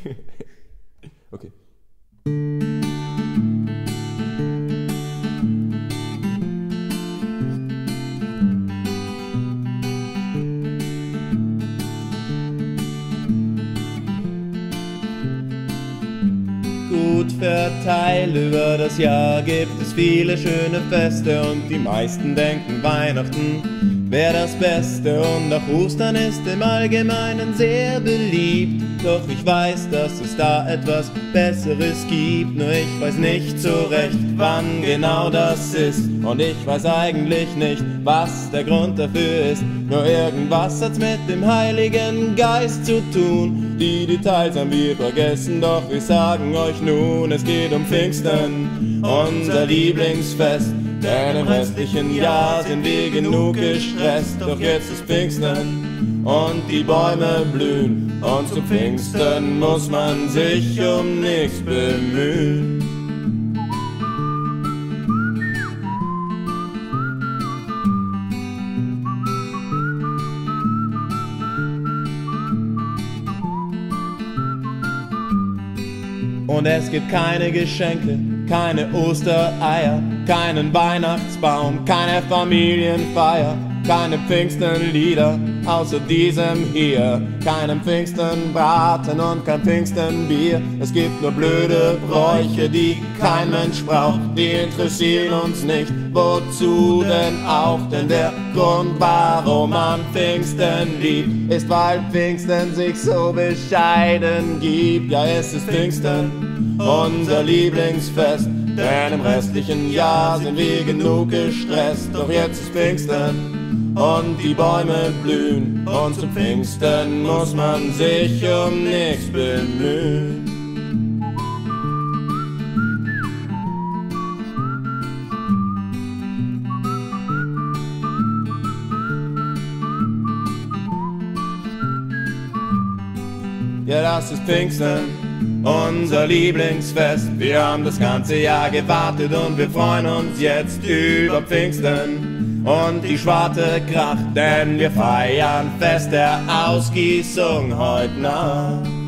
Okay. Gut verteilt über das Jahr gibt es viele schöne Feste und die meisten denken, Weihnachten wäre das Beste und auch Ostern ist im Allgemeinen sehr beliebt. Doch ich weiß, dass es da etwas Besseres gibt, nur ich weiß nicht so recht, wann genau das ist. Und ich weiß eigentlich nicht, was der Grund dafür ist. Nur irgendwas hat's mit dem Heiligen Geist zu tun. Die Details haben wir vergessen, doch wir sagen euch nun, es geht um Pfingsten, unser Lieblingsfest. Denn im restlichen Jahr sind wir genug gestresst, doch jetzt ist Pfingsten und die Bäume blühen. Und zu Pfingsten muss man sich um nichts bemühen. Und es gibt keine Geschenke, keine Ostereier, keinen Weihnachtsbaum, keine Familienfeier, keine Pfingstenlieder, außer diesem hier. Keinen Pfingstenbraten und kein Pfingstenbier. Es gibt nur blöde Bräuche, die kein Mensch braucht. Die interessieren uns nicht, wozu denn auch? Denn der Grund, warum man Pfingsten liebt, ist, weil Pfingsten sich so bescheiden gibt. Ja, es ist Pfingsten, unser Lieblingsfest. Denn im restlichen Jahr sind wir genug gestresst. Doch jetzt ist Pfingsten und die Bäume blühen. Und zum Pfingsten muss man sich um nichts bemühen. Ja, das ist Pfingsten, unser Lieblingsfest. Wir haben das ganze Jahr gewartet und wir freuen uns jetzt über Pfingsten. Und die Schwarte kracht, denn wir feiern Fest der Ausgießung heute Nacht.